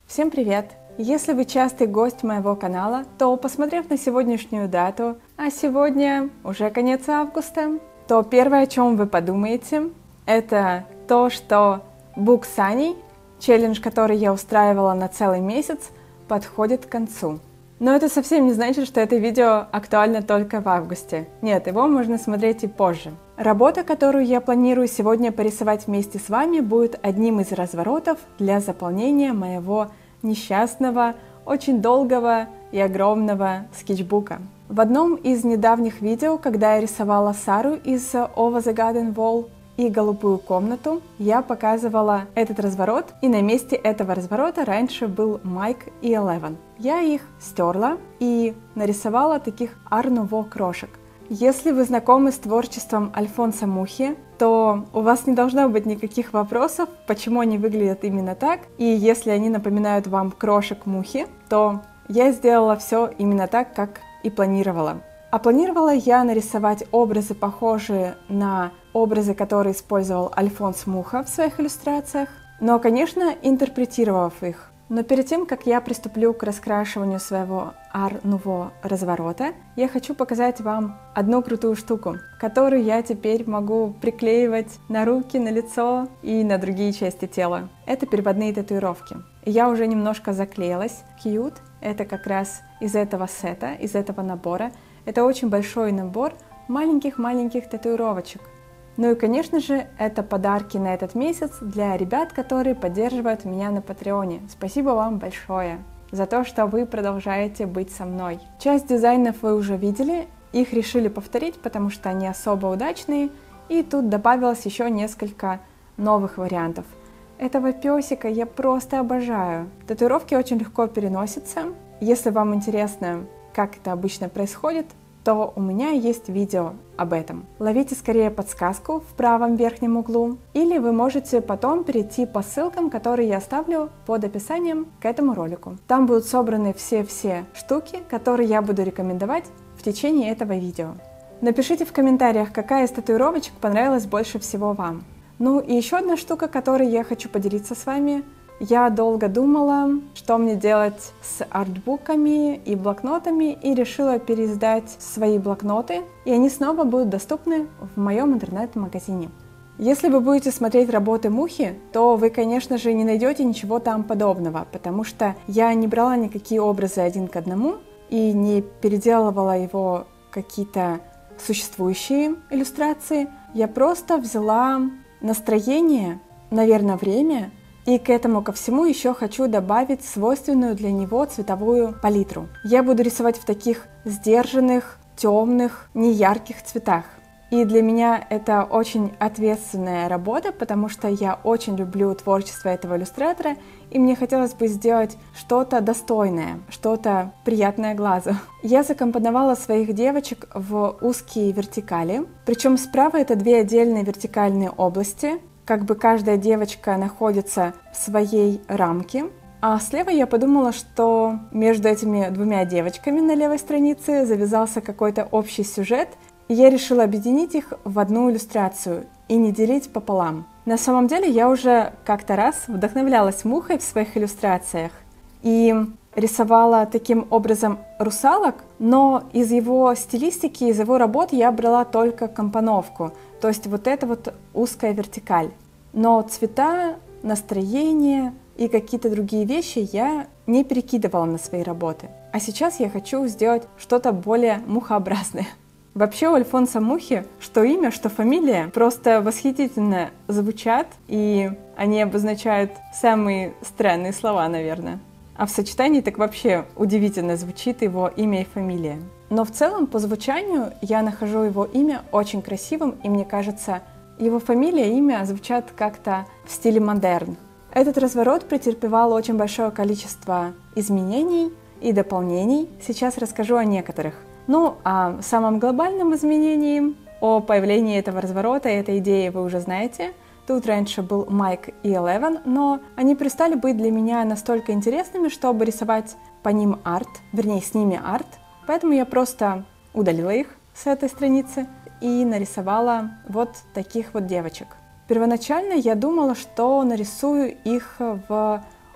Всем привет! Если вы частый гость моего канала, то, посмотрев на сегодняшнюю дату, а сегодня уже конец августа, то первое, о чем вы подумаете, это то, что Book Sunny, челлендж, который я устраивала на целый месяц, подходит к концу. Но это совсем не значит, что это видео актуально только в августе. Нет, его можно смотреть и позже. Работа, которую я планирую сегодня порисовать вместе с вами, будет одним из разворотов для заполнения моего несчастного, очень долгого и огромного скетчбука. В одном из недавних видео, когда я рисовала Сару из Over the Garden Wall и голубую комнату, я показывала этот разворот, и на месте этого разворота раньше был Майк и Элевен. Я их стерла и нарисовала таких Art Nouveau крошек. Если вы знакомы с творчеством Альфонса Мухи, то у вас не должно быть никаких вопросов, почему они выглядят именно так, и если они напоминают вам крошек Мухи, то я сделала все именно так, как и планировала. А планировала я нарисовать образы, похожие на образы, которые использовал Альфонс Муха в своих иллюстрациях, но, конечно, интерпретировав их. Но перед тем, как я приступлю к раскрашиванию своего Art Nouveau разворота, я хочу показать вам одну крутую штуку, которую я теперь могу приклеивать на руки, на лицо и на другие части тела. Это переводные татуировки. Я уже немножко заклеилась. Cute. Это как раз из этого сета, из этого набора. Это очень большой набор маленьких-маленьких татуировочек. Ну и, конечно же, это подарки на этот месяц для ребят, которые поддерживают меня на Патреоне. Спасибо вам большое за то, что вы продолжаете быть со мной. Часть дизайнов вы уже видели, их решили повторить, потому что они особо удачные, и тут добавилось еще несколько новых вариантов. Этого песика я просто обожаю. Татуировки очень легко переносятся. Если вам интересно, как это обычно происходит, то у меня есть видео об этом. Ловите скорее подсказку в правом верхнем углу, или вы можете потом перейти по ссылкам, которые я оставлю под описанием к этому ролику. Там будут собраны все штуки, которые я буду рекомендовать в течение этого видео. Напишите в комментариях, какая из татуировочек понравилась больше всего вам. Ну и еще одна штука, которой я хочу поделиться с вами. Я долго думала, что мне делать с артбуками и блокнотами, и решила переиздать свои блокноты, и они снова будут доступны в моем интернет-магазине. Если вы будете смотреть работы Мухи, то вы, конечно же, не найдете ничего там подобного, потому что я не брала никакие образы один к одному и не переделывала его какие-то существующие иллюстрации. Я просто взяла настроение, наверное, время, и к этому ко всему еще хочу добавить свойственную для него цветовую палитру. Я буду рисовать в таких сдержанных, темных, неярких цветах. И для меня это очень ответственная работа, потому что я очень люблю творчество этого иллюстратора, и мне хотелось бы сделать что-то достойное, что-то приятное глазу. Я закомпоновала своих девочек в узкие вертикали, причем справа это две отдельные вертикальные области, как бы каждая девочка находится в своей рамке. А слева я подумала, что между этими двумя девочками на левой странице завязался какой-то общий сюжет, и я решила объединить их в одну иллюстрацию и не делить пополам. На самом деле я уже как-то раз вдохновлялась Мухой в своих иллюстрациях и рисовала таким образом русалок, но из его стилистики, из его работ я брала только компоновку, то есть вот эта вот узкая вертикаль. Но цвета, настроение и какие-то другие вещи я не перекидывала на свои работы. А сейчас я хочу сделать что-то более мухообразное. Вообще у Альфонса Мухи что имя, что фамилия просто восхитительно звучат, и они обозначают самые странные слова, наверное. А в сочетании так вообще удивительно звучит его имя и фамилия. Но в целом по звучанию я нахожу его имя очень красивым, и мне кажется, его фамилия и имя звучат как-то в стиле модерн. Этот разворот претерпевал очень большое количество изменений и дополнений. Сейчас расскажу о некоторых. Ну, а самом глобальном изменении, о появлении этого разворота и этой идеи вы уже знаете. Тут раньше был Майк и Элевен, но они перестали быть для меня настолько интересными, чтобы рисовать по ним арт, вернее, с ними арт. Поэтому я просто удалила их с этой страницы и нарисовала вот таких вот девочек. Первоначально я думала, что нарисую их в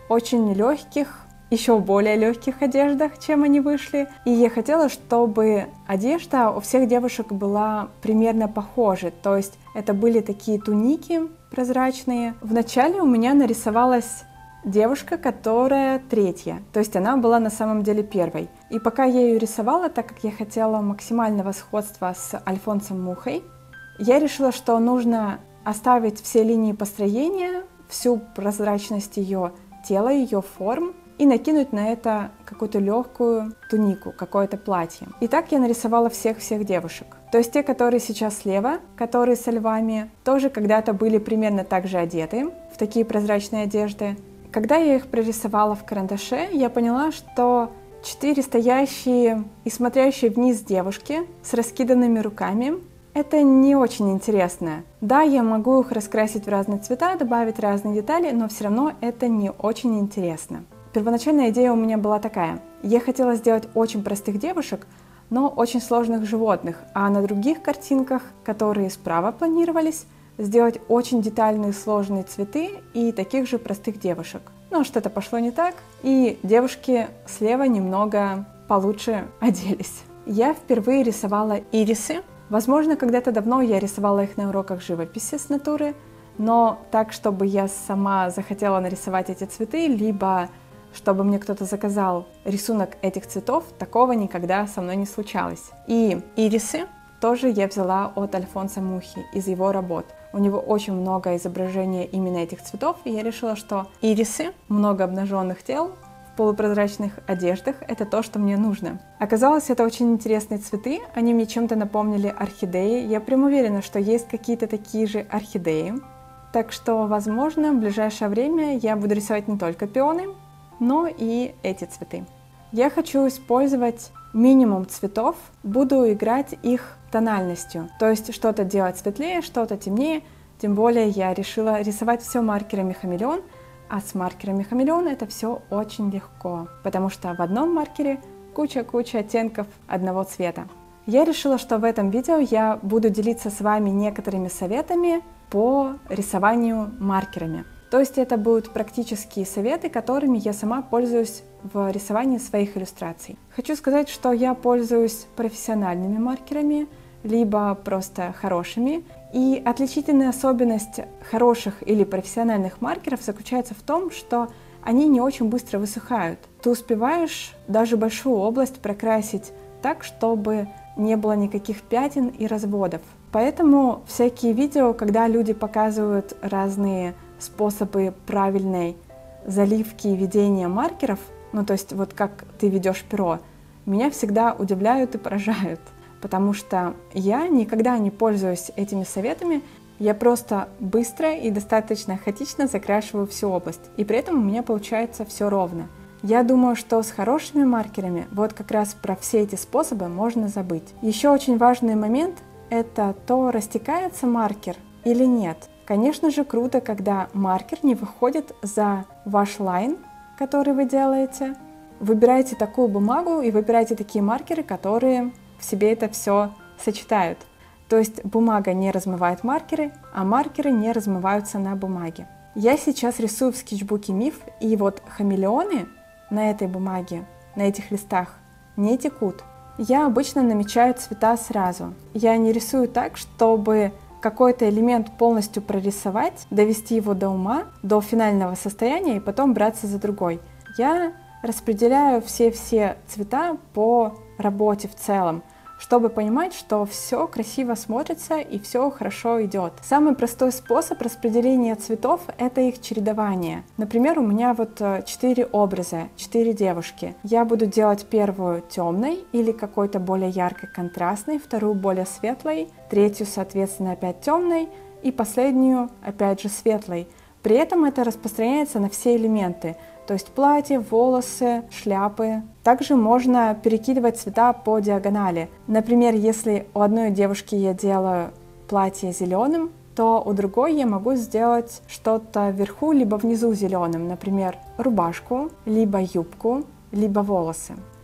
очень легких, еще более легких одеждах, чем они вышли. И я хотела, чтобы одежда у всех девушек была примерно похожа. То есть это были такие туники прозрачные. Вначале у меня нарисовалась девушка, которая третья. То есть она была на самом деле первой. И пока я ее рисовала, так как я хотела максимального сходства с Альфонсом Мухой, я решила, что нужно оставить все линии построения, всю прозрачность ее тела, ее форм, и накинуть на это какую-то легкую тунику, какое-то платье. И так я нарисовала всех девушек. То есть те, которые сейчас слева, которые со львами, тоже когда-то были примерно так же одеты, в такие прозрачные одежды. Когда я их прорисовала в карандаше, я поняла, что 4 стоящие и смотрящие вниз девушки с раскиданными руками — это не очень интересно. Да, я могу их раскрасить в разные цвета, добавить разные детали, но все равно это не очень интересно. Первоначальная идея у меня была такая. Я хотела сделать очень простых девушек, но очень сложных животных, а на других картинках, которые справа планировались, сделать очень детальные сложные цветы и таких же простых девушек. Но что-то пошло не так, и девушки слева немного получше оделись. Я впервые рисовала ирисы. Возможно, когда-то давно я рисовала их на уроках живописи с натуры, но так, чтобы я сама захотела нарисовать эти цветы, либо чтобы мне кто-то заказал рисунок этих цветов, такого никогда со мной не случалось. И ирисы тоже я взяла от Альфонса Мухи из его работ. У него очень много изображений именно этих цветов, и я решила, что ирисы, много обнаженных тел в полупрозрачных одеждах, это то, что мне нужно. Оказалось, это очень интересные цветы, они мне чем-то напомнили орхидеи. Я прям уверена, что есть какие-то такие же орхидеи. Так что, возможно, в ближайшее время я буду рисовать не только пионы, но и эти цветы. Я хочу использовать минимум цветов, буду играть их тональностью, то есть что-то делать светлее, что-то темнее, тем более я решила рисовать все маркерами Хамелеон, а с маркерами Хамелеон это все очень легко, потому что в одном маркере куча оттенков одного цвета. Я решила, что в этом видео я буду делиться с вами некоторыми советами по рисованию маркерами. То есть это будут практические советы, которыми я сама пользуюсь в рисовании своих иллюстраций. Хочу сказать, что я пользуюсь профессиональными маркерами, либо просто хорошими. И отличительная особенность хороших или профессиональных маркеров заключается в том, что они не очень быстро высыхают. Ты успеваешь даже большую область прокрасить так, чтобы не было никаких пятен и разводов. Поэтому всякие видео, когда люди показывают разные способы правильной заливки и ведения маркеров, ну то есть вот как ты ведешь перо, меня всегда удивляют и поражают, потому что я никогда не пользуюсь этими советами, я просто быстро и достаточно хаотично закрашиваю всю область, и при этом у меня получается все ровно. Я думаю, что с хорошими маркерами вот как раз про все эти способы можно забыть. Еще очень важный момент — это то, растекается маркер или нет. Конечно же, круто, когда маркер не выходит за ваш лайн, который вы делаете. Выбирайте такую бумагу и выбирайте такие маркеры, которые в себе это все сочетают. То есть бумага не размывает маркеры, а маркеры не размываются на бумаге. Я сейчас рисую в скетчбуке Миф, и вот хамелеоны на этой бумаге, на этих листах, не текут. Я обычно намечаю цвета сразу. Я не рисую так, чтобы какой-то элемент полностью прорисовать, довести его до ума, до финального состояния и потом браться за другой. Я распределяю все цвета по работе в целом, чтобы понимать, что все красиво смотрится и все хорошо идет. Самый простой способ распределения цветов — это их чередование. Например, у меня вот 4 образа, 4 девушки. Я буду делать первую темной или какой-то более яркой контрастной, вторую более светлой, третью, соответственно, опять темной и последнюю опять же светлой. При этом это распространяется на все элементы, то есть платье, волосы, шляпы. Также можно перекидывать цвета по диагонали. Например, если у одной девушки я делаю платье зеленым, то у другой я могу сделать что-то вверху либо внизу зеленым, например, рубашку, либо юбку, либо волосы.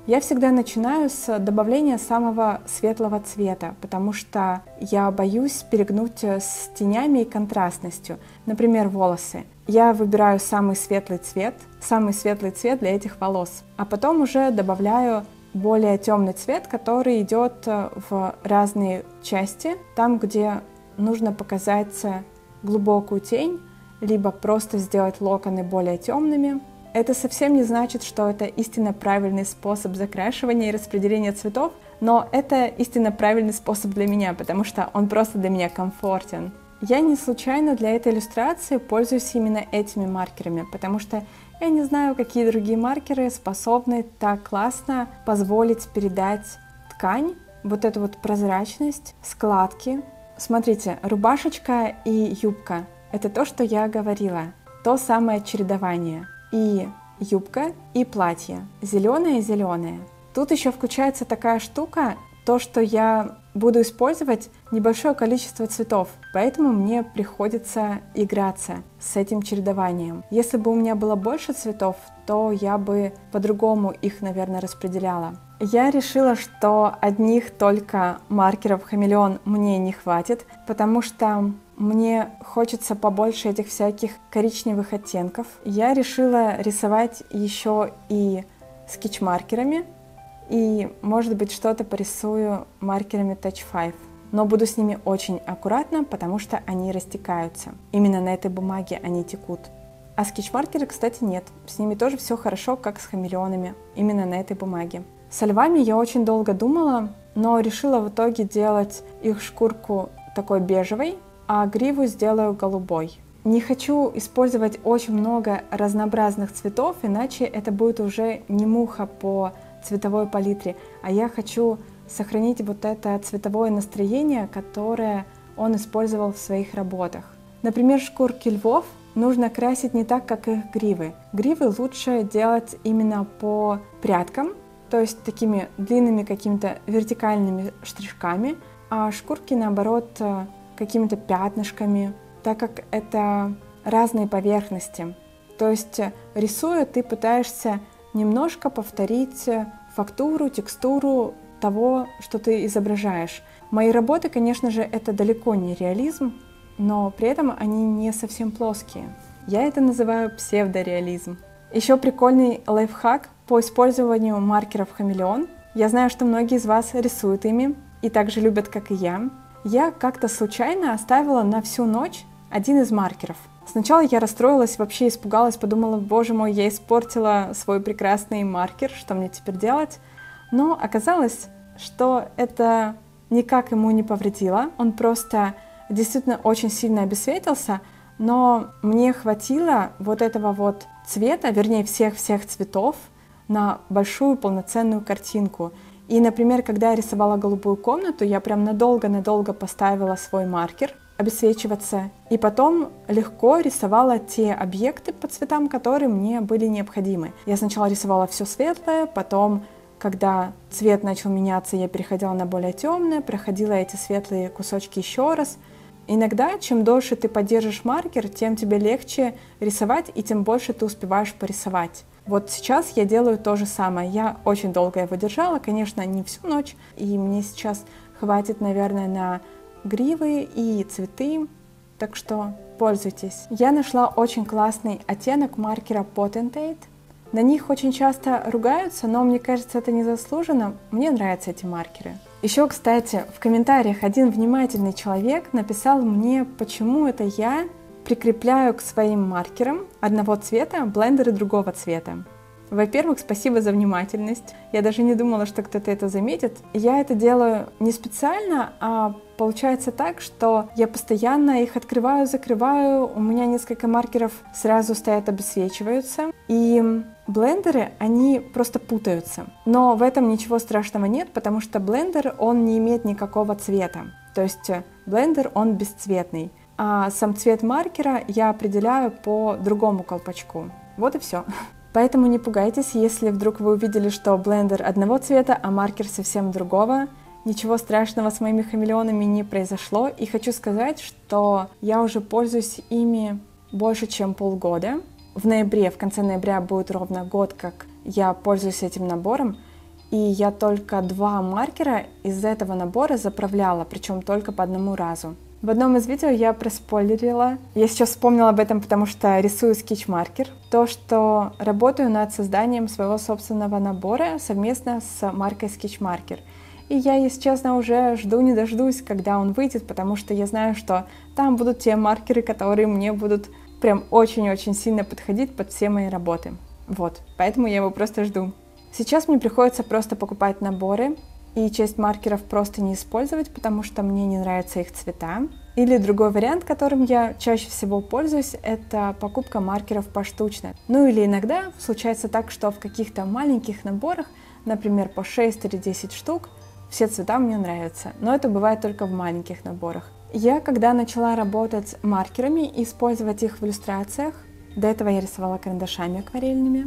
Я всегда начинаю с добавления самого светлого цвета, потому что я боюсь перегнуть с тенями и контрастностью. Например, волосы. Я выбираю самый светлый цвет для этих волос, а потом уже добавляю более темный цвет, который идет в разные части, там, где нужно показать глубокую тень, либо просто сделать локоны более темными. Это совсем не значит, что это истинно правильный способ закрашивания и распределения цветов, но это истинно правильный способ для меня, потому что он просто для меня комфортен. Я не случайно для этой иллюстрации пользуюсь именно этими маркерами, потому что я не знаю, какие другие маркеры способны так классно позволить передать ткань, вот эту вот прозрачность, складки. Смотрите, рубашечка и юбка — это то, что я говорила, то самое чередование. И юбка, и платье. Зеленое и зеленое. Тут еще включается такая штука, то, что я буду использовать небольшое количество цветов, поэтому мне приходится играться с этим чередованием. Если бы у меня было больше цветов, то я бы по-другому их, наверное, распределяла. Я решила, что одних только маркеров Хамелеон мне не хватит, потому что мне хочется побольше этих всяких коричневых оттенков. Я решила рисовать еще и скетч-маркерами, и, может быть, что-то порисую маркерами Touch 5. Но буду с ними очень аккуратна, потому что они растекаются. Именно на этой бумаге они текут. А скетч-маркеры, кстати, нет. С ними тоже все хорошо, как с хамелеонами. Именно на этой бумаге. Со львами я очень долго думала, но решила в итоге делать их шкурку такой бежевой, а гриву сделаю голубой. Не хочу использовать очень много разнообразных цветов, иначе это будет уже не муха по цветовой палитре, а я хочу сохранить вот это цветовое настроение, которое он использовал в своих работах. Например, шкурки львов нужно красить не так, как их гривы. Гривы лучше делать именно по прядкам, то есть такими длинными какими-то вертикальными штришками, а шкурки, наоборот, какими-то пятнышками, так как это разные поверхности. То есть, рисуя, ты пытаешься немножко повторить фактуру, текстуру того, что ты изображаешь. Мои работы, конечно же, это далеко не реализм, но при этом они не совсем плоские. Я это называю псевдореализм. Еще прикольный лайфхак по использованию маркеров Хамелеон. Я знаю, что многие из вас рисуют ими и также любят, как и я. Я как-то случайно оставила на всю ночь один из маркеров. Сначала я расстроилась, вообще испугалась, подумала, боже мой, я испортила свой прекрасный маркер, что мне теперь делать? Но оказалось, что это никак ему не повредило, он просто действительно очень сильно обесцветился, но мне хватило вот этого вот цвета, вернее всех цветов, на большую полноценную картинку. И, например, когда я рисовала голубую комнату, я прям надолго-надолго поставила свой маркер обесцвечиваться, и потом легко рисовала те объекты по цветам, которые мне были необходимы. Я сначала рисовала все светлое, потом, когда цвет начал меняться, я переходила на более темное, проходила эти светлые кусочки еще раз. Иногда, чем дольше ты поддержишь маркер, тем тебе легче рисовать, и тем больше ты успеваешь порисовать. Вот сейчас я делаю то же самое. Я очень долго его держала, конечно, не всю ночь, и мне сейчас хватит, наверное, на гривы и цветы, так что пользуйтесь. Я нашла очень классный оттенок маркера Potentate. На них очень часто ругаются, но мне кажется, это незаслуженно. Мне нравятся эти маркеры. Еще, кстати, в комментариях один внимательный человек написал мне, почему это я прикрепляю к своим маркерам одного цвета блендеры другого цвета. Во-первых, спасибо за внимательность. Я даже не думала, что кто-то это заметит. Я это делаю не специально, а получается так, что я постоянно их открываю, закрываю. У меня несколько маркеров сразу стоят, обесцвечиваются. И блендеры, они просто путаются. Но в этом ничего страшного нет, потому что блендер, он не имеет никакого цвета. То есть блендер, он бесцветный. А сам цвет маркера я определяю по другому колпачку. Вот и все. Поэтому не пугайтесь, если вдруг вы увидели, что блендер одного цвета, а маркер совсем другого. Ничего страшного с моими хамелеонами не произошло. И хочу сказать, что я уже пользуюсь ими больше, чем полгода. В конце ноября будет ровно год, как я пользуюсь этим набором. и я только 2 маркера из этого набора заправляла, причем только по одному разу. В одном из видео я проспойлерила, я сейчас вспомнила об этом, потому что рисую скетч-маркер, то, что работаю над созданием своего собственного набора совместно с маркой Sketch Marker. И я, если честно, уже жду не дождусь, когда он выйдет, потому что я знаю, что там будут те маркеры, которые мне будут прям очень-очень сильно подходить под все мои работы. Вот, поэтому я его просто жду. Сейчас мне приходится просто покупать наборы, и часть маркеров просто не использовать, потому что мне не нравятся их цвета. Или другой вариант, которым я чаще всего пользуюсь, это покупка маркеров поштучно. Ну или иногда случается так, что в каких-то маленьких наборах, например, по 6 или 10 штук, все цвета мне нравятся, но это бывает только в маленьких наборах. Я, когда начала работать маркерами и использовать их в иллюстрациях, до этого я рисовала карандашами акварельными,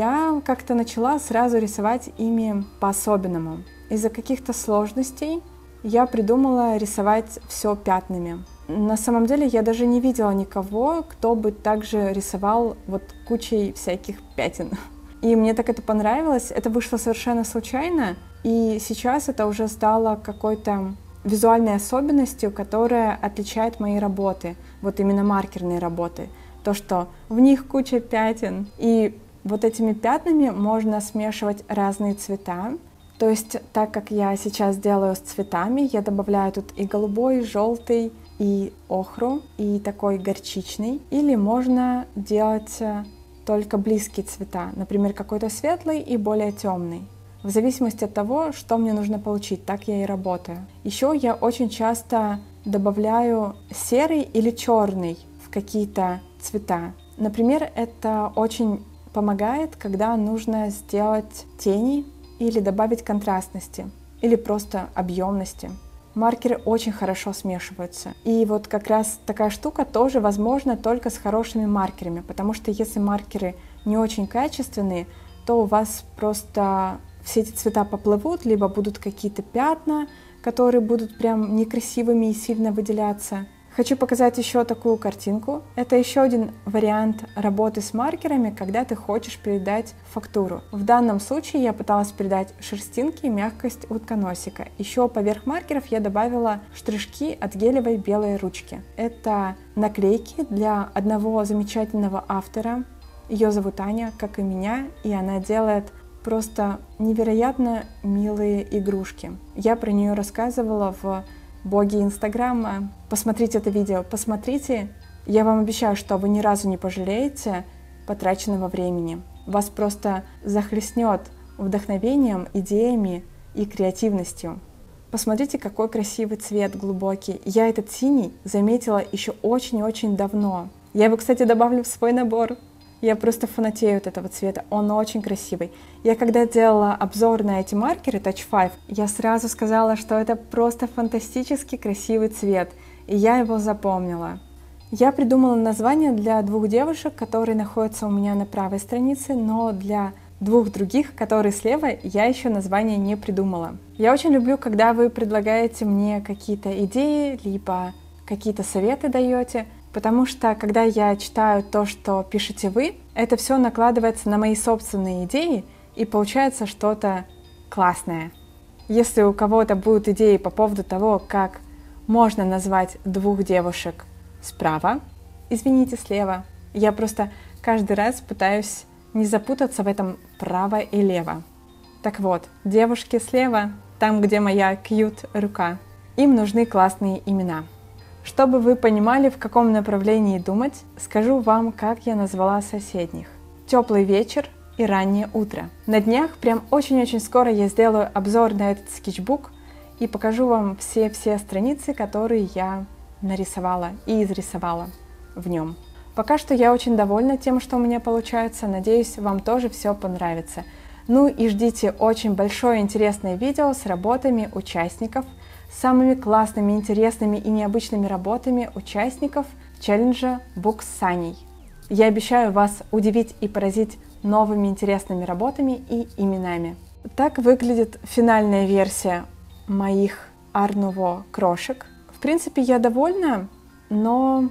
я как-то начала сразу рисовать ими по-особенному. Из-за каких-то сложностей я придумала рисовать все пятнами. На самом деле я даже не видела никого, кто бы также рисовал вот кучей всяких пятен. И мне так это понравилось, это вышло совершенно случайно, и сейчас это уже стало какой-то визуальной особенностью, которая отличает мои работы, вот именно маркерные работы. То, что в них куча пятен, и вот этими пятнами можно смешивать разные цвета. То есть, так как я сейчас делаю с цветами, я добавляю тут и голубой, и желтый, и охру, и такой горчичный. Или можно делать только близкие цвета, например, какой-то светлый и более темный. В зависимости от того, что мне нужно получить, так я и работаю. Еще я очень часто добавляю серый или черный в какие-то цвета. Например, это очень помогает, когда нужно сделать тени, или добавить контрастности, или просто объемности. Маркеры очень хорошо смешиваются. И вот как раз такая штука тоже возможна только с хорошими маркерами, потому что если маркеры не очень качественные, то у вас просто все эти цвета поплывут, либо будут какие-то пятна, которые будут прям некрасивыми и сильно выделяться. Хочу показать еще такую картинку. Это еще один вариант работы с маркерами, когда ты хочешь передать фактуру. В данном случае я пыталась передать шерстинки и мягкость утконосика. Еще поверх маркеров я добавила штришки от гелевой белой ручки. Это наклейки для одного замечательного автора. Ее зовут Аня, как и меня, и она делает просто невероятно милые игрушки. Я про нее рассказывала в блоге Инстаграма. Посмотрите это видео, посмотрите. Я вам обещаю, что вы ни разу не пожалеете потраченного времени. Вас просто захлестнет вдохновением, идеями и креативностью. Посмотрите, какой красивый цвет глубокий. Я этот синий заметила еще очень-очень давно. Я его, кстати, добавлю в свой набор. Я просто фанатею от этого цвета, он очень красивый. Я когда делала обзор на эти маркеры Touch 5, я сразу сказала, что это просто фантастически красивый цвет, и я его запомнила. Я придумала название для 2 девушек, которые находятся у меня на правой странице, но для 2 других, которые слева, я еще название не придумала. Я очень люблю, когда вы предлагаете мне какие-то идеи, либо какие-то советы даете, потому что, когда я читаю то, что пишете вы, это все накладывается на мои собственные идеи, и получается что-то классное. Если у кого-то будут идеи по поводу того, как можно назвать 2 девушек справа, извините, слева, я просто каждый раз пытаюсь не запутаться в этом право и лево. Так вот, девушки слева, там, где моя cute рука, им нужны классные имена. Чтобы вы понимали, в каком направлении думать, скажу вам, как я назвала соседних. Теплый вечер и раннее утро. На днях, прям очень-очень скоро я сделаю обзор на этот скетчбук и покажу вам все страницы, которые я нарисовала и изрисовала в нем. Пока что я очень довольна тем, что у меня получается. Надеюсь, вам тоже все понравится. Ну и ждите очень большое интересное видео с работами участников, самыми классными, интересными и необычными работами участников челленджа Book с Аней. Я обещаю вас удивить и поразить новыми интересными работами и именами. Так выглядит финальная версия моих Art Nouveau крошек. В принципе, я довольна, но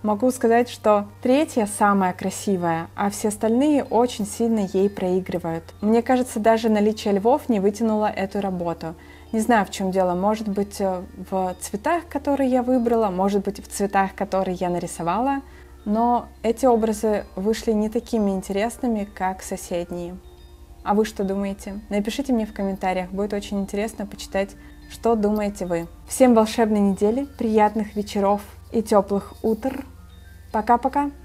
Могу сказать, что третья самая красивая, а все остальные очень сильно ей проигрывают. Мне кажется, даже наличие львов не вытянуло эту работу. Не знаю, в чем дело. Может быть, в цветах, которые я выбрала, может быть, в цветах, которые я нарисовала. Но эти образы вышли не такими интересными, как соседние. А вы что думаете? Напишите мне в комментариях, будет очень интересно почитать, что думаете вы. Всем волшебной недели, приятных вечеров и теплых утр. Пока-пока!